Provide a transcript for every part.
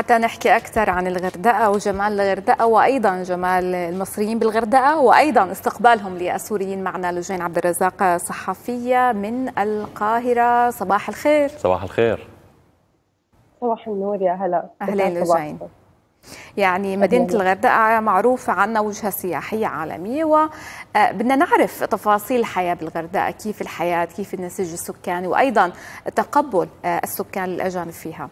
حتى نحكي أكثر عن الغردقة وجمال الغردقة وأيضا جمال المصريين بالغردقة وأيضا استقبالهم للسوريين. معنا لجين عبد الرزاق صحفية من القاهرة. صباح الخير. صباح الخير. صباح النور، يا هلا. أهلين لجين. يعني مدينة الغردقة معروفة عنا وجهة سياحية عالمية، وبدنا نعرف تفاصيل الحياة بالغردقة، كيف الحياة، كيف النسيج السكاني، وأيضا تقبل السكان للأجانب فيها.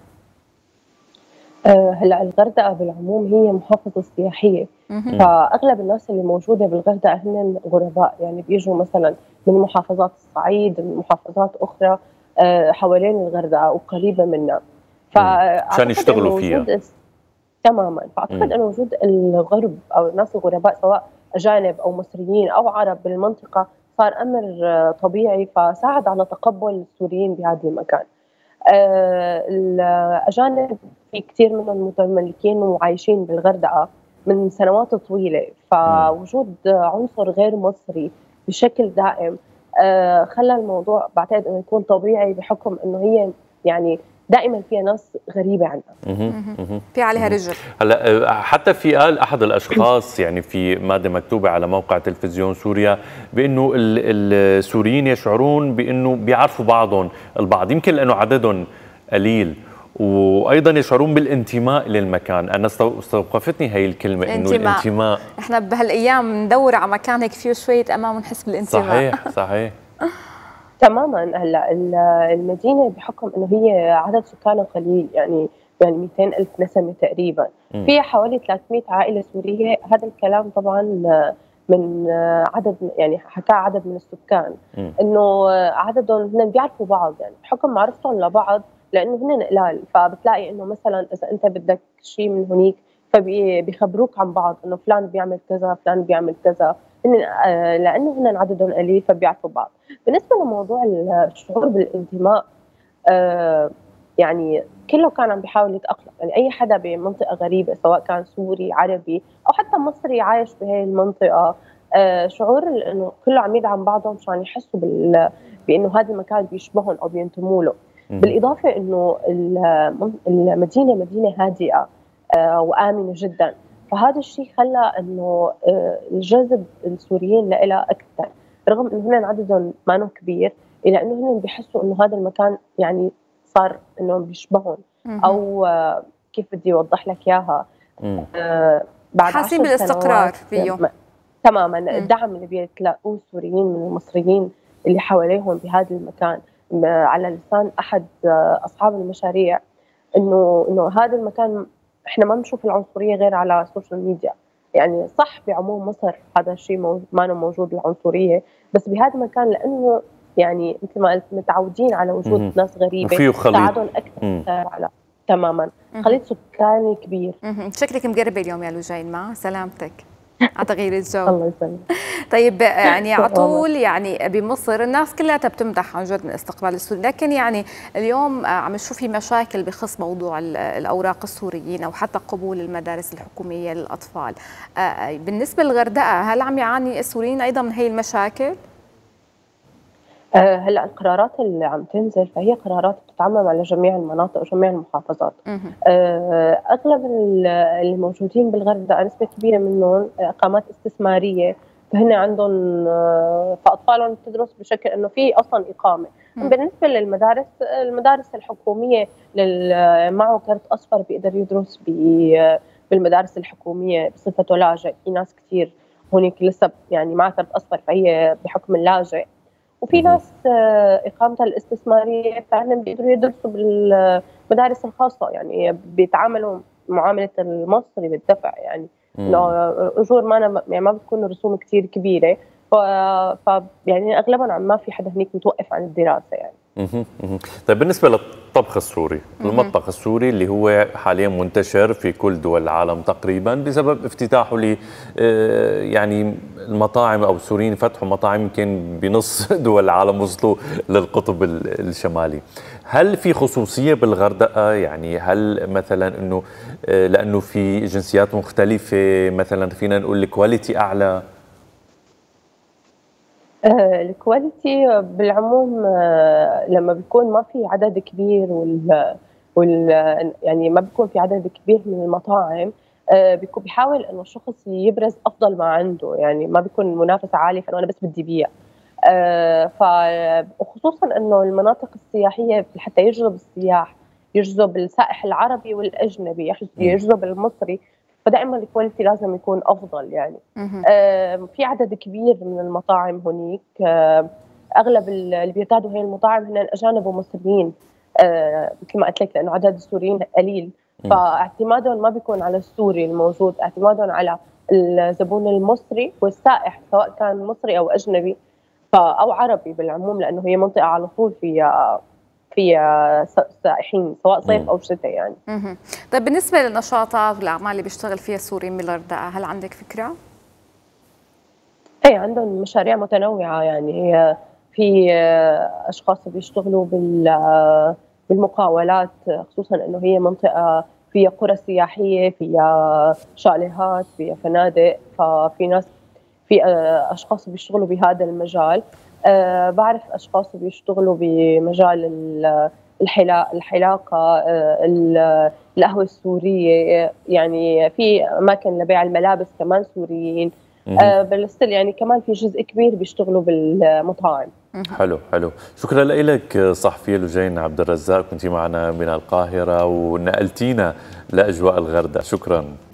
هلا الغردقة بالعموم هي محافظة سياحية، فأغلب الناس اللي موجودة بالغردقة هن غرباء، يعني بيجوا مثلا من محافظات الصعيد، من محافظات أخرى حوالين الغردقة وقريبة منها، عشان يشتغلوا فيها. تماما. فأعتقد أن وجود الغرب أو الناس الغرباء سواء أجانب أو مصريين أو عرب بالمنطقة صار أمر طبيعي، فساعد على تقبل السوريين بهذا المكان. الأجانب في كثير منهم متملكين وعايشين بالغردقة من سنوات طويلة، فوجود عنصر غير مصري بشكل دائم خلى الموضوع بعتقد أنه يكون طبيعي، بحكم أنه هي يعني دائما فيها ناس غريبه عنها. في عليها رجل. هلا حتى في قال احد الاشخاص يعني في ماده مكتوبه على موقع تلفزيون سوريا بانه السوريين يشعرون بانه بيعرفوا بعضهم البعض، يمكن لانه عددهم قليل، وايضا يشعرون بالانتماء للمكان. انا استوقفتني هي الكلمه، انه الانتماء. احنا بهالايام ندور على مكان هيك فيه شويه امان ونحس بالانتماء. صحيح. تماما. هلا المدينه بحكم انه هي عدد سكانها قليل، يعني 200,000 نسمه تقريبا، فيها حوالي 300 عائله سوريه. هذا الكلام طبعا من عدد، يعني حكاه عدد من السكان، انه عددهم هن بيعرفوا بعض، يعني بحكم معرفتهم لبعض، لانه هن قلال، فبتلاقي انه مثلا اذا انت بدك شيء من هنيك فبيخبروك عن بعض، انه فلان بيعمل كذا، فلان بيعمل كذا، لانه هن عددهم قليل فبيعرفوا بعض. بالنسبه لموضوع الشعور بالانتماء، يعني كله كان عم بيحاول يتاقلم، يعني اي حدا بمنطقه غريبه سواء كان سوري عربي او حتى مصري عايش بهي المنطقه، شعور انه كله عم يدعم بعضهم مشان يحسوا بانه هذا المكان بيشبههم او بينتموا له. بالاضافه انه المدينه مدينه هادئه وامنه جدا، فهذا الشيء خلى انه الجذب السوريين لها اكثر، رغم انه هن عددهم ما كبير، الا انه هن بيحسوا انه هذا المكان يعني صار انه بيشبههم، او كيف بدي اوضح لك اياها، بعد حاسين بالاستقرار فيه تماما. الدعم اللي بيتلاقوه السوريين من المصريين اللي حواليهم بهذا المكان، على لسان احد اصحاب المشاريع، انه هذا المكان احنا ما بنشوف العنصريه غير على السوشيال ميديا. يعني صح بعموم مصر هذا الشيء ما موجود العنصرية، بس بهذا المكان لانه يعني مثل ما قلت متعودين على وجود ناس غريبه، ساعدهم اكثر على تماما خليط سكاني كبير. شكلك مقربه اليوم يا لجين، مع سلامتك على تغيير الجو. الله يسلمك. طيب يعني على طول يعني بمصر الناس كلها بتمدح عن جد من استقبال السوري، لكن يعني اليوم عم نشوف في مشاكل بخص موضوع الاوراق السوريين او حتى قبول المدارس الحكوميه للاطفال. بالنسبه للغردقه هل عم يعاني السوريين ايضا من هي المشاكل؟ هلا القرارات اللي عم تنزل فهي قرارات بتتعمم على جميع المناطق وجميع المحافظات. اغلب اللي موجودين بالغردقه نسبه كبيره منهم اقامات استثماريه، فهن عندهم فاطفالهم بتدرس بشكل انه في اصلا اقامه. بالنسبه للمدارس، المدارس الحكوميه معه كرت اصفر بيقدر يدرس بالمدارس الحكوميه بصفته لاجئ. في ناس كثير هونيك لسه يعني معها كرت اصفر فهي بحكم اللاجئ، وفي ناس اقامتها الاستثماريه فعلا بيقدروا يدرسوا بالمدارس الخاصه، يعني بيتعاملوا معامله المصري بالدفع، يعني انه اجور ما بتكون رسوم كثير كبيره، يعني اغلبا ما في حدا هنيك متوقف عن الدراسه يعني. طيب بالنسبه للطبخ السوري، المطبخ السوري اللي هو حاليا منتشر في كل دول العالم تقريبا بسبب افتتاحه ل يعني المطاعم، او السوريين فتحوا مطاعم يمكن بنص دول العالم وصلوا للقطب الشمالي. هل في خصوصيه بالغردقه؟ يعني هل مثلا انه لانه في جنسيات مختلفه مثلا فينا نقول الكواليتي اعلى؟ الكواليتي بالعموم لما بيكون ما في عدد كبير يعني ما بيكون في عدد كبير من المطاعم، بيكون بيحاول انه الشخص يبرز افضل ما عنده، يعني ما بيكون منافسه عاليه فانه انا بس بدي بيع. وخصوصا انه المناطق السياحيه حتى يجذب السياح، يجذب السائح العربي والاجنبي، يجذب المصري، فدائما الكواليتي لازم يكون افضل يعني. في عدد كبير من المطاعم هنيك، اغلب اللي بيرتادوا هي المطاعم هن اجانب ومصريين، مثل ما قلت لك، لانه عدد السوريين قليل، فاعتمادهم ما بيكون على السوري الموجود، اعتمادهم على الزبون المصري والسائح، سواء كان مصري او اجنبي او عربي بالعموم، لانه هي منطقه على طول فيها سائحين سواء صيف او شتاء يعني. طيب بالنسبه للنشاطات والاعمال اللي بيشتغل فيها السوريين بالغردقه، هل عندك فكره؟ ايه، عندهم مشاريع متنوعه، يعني في اشخاص بيشتغلوا بالمقاولات، خصوصا انه هي منطقه فيها قرى سياحيه، فيها شاليهات، فيها فنادق، ففي ناس، في اشخاص بيشتغلوا بهذا المجال. بعرف اشخاص بيشتغلوا بمجال الحلاقه، القهوه السوريه، يعني في اماكن لبيع الملابس كمان سوريين. بس يعني كمان في جزء كبير بيشتغلوا بالمطاعم. حلو حلو، شكرا لك صحفية لجين عبد الرزاق، كنتي معنا من القاهرة ونقلتينا لأجواء الغردقة، شكرا.